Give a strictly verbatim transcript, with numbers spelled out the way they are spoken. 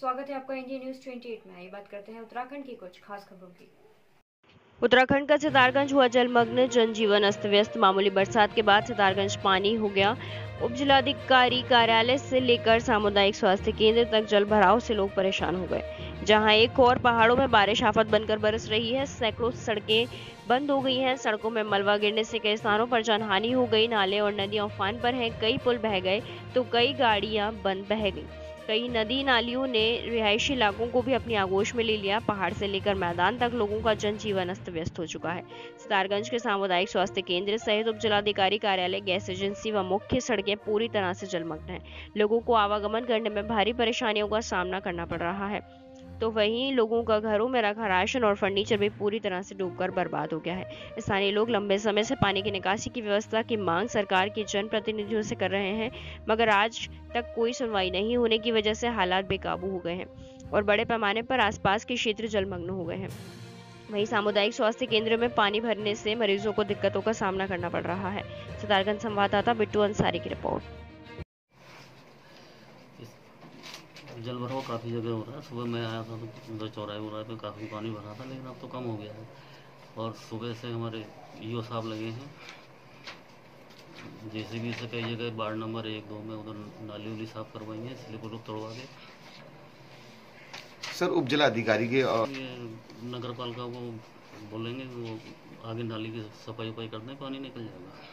स्वागत है आपका इंडिया न्यूज अट्ठाईस में। आइए बात करते हैं उत्तराखंड की कुछ खास खबरों की। उत्तराखंड का सितारगंज हुआ जलमग्न, जनजीवन अस्त व्यस्त। मामूली बरसात के बाद सितारगंज पानी हो गया। उप जिलाधिकारी कार्यालय से लेकर सामुदायिक स्वास्थ्य केंद्र तक जल भराव से लोग परेशान हो गए। जहां एक और पहाड़ों में बारिश आफत बनकर बरस रही है। सैकड़ों सड़कें बंद हो गई हैं। सड़कों में मलबा गिरने से कई स्थानों पर जानहानि हो गई। नाले और नदियां उफान पर हैं। कई पुल बह गए तो कई गाड़ियां बंद बह गई। कई नदी नालियों ने रिहायशी इलाकों को भी अपनी आगोश में ले लिया। पहाड़ से लेकर मैदान तक लोगों का जनजीवन अस्त व्यस्त हो चुका है। सितारगंज के सामुदायिक स्वास्थ्य केंद्र सहित उप जिलाधिकारी कार्यालय, गैस एजेंसी व मुख्य सड़कें पूरी तरह से जलमग्न हैं। लोगों को आवागमन करने में भारी परेशानियों का सामना करना पड़ रहा है। तो वहीं लोगों का घरों में रखा राशन और फर्नीचर भी पूरी तरह से डूबकर बर्बाद हो गया है। स्थानीय लोग लंबे समय से पानी की निकासी की व्यवस्था की मांग सरकार के जनप्रतिनिधियों से कर रहे हैं, मगर आज तक कोई सुनवाई नहीं होने की वजह से हालात बेकाबू हो गए हैं और बड़े पैमाने पर आसपास के क्षेत्र जलमग्न हो गए हैं। वहीं सामुदायिक स्वास्थ्य केंद्र में पानी भरने से मरीजों को दिक्कतों का सामना करना पड़ रहा है। सितारगंज संवाददाता बिट्टू अंसारी की रिपोर्ट। जल भराव काफ़ी जगह हो रहा है। सुबह मैं आया था तो उधर चौराहे वौराहे पे काफ़ी पानी भरा था, लेकिन अब तो कम हो गया है। और सुबह से हमारे ईओ साहब लगे हैं, जेसीबी से कई जगह वार्ड नंबर एक दो में उधर नाली उली साफ करवाई है, इसलिए को लोग तोड़वा के। सर, उप जिला अधिकारी के और ये नगर पालिका को बोलेंगे वो आगे नाली की सफाई वफाई कर दें, पानी निकल जाएगा।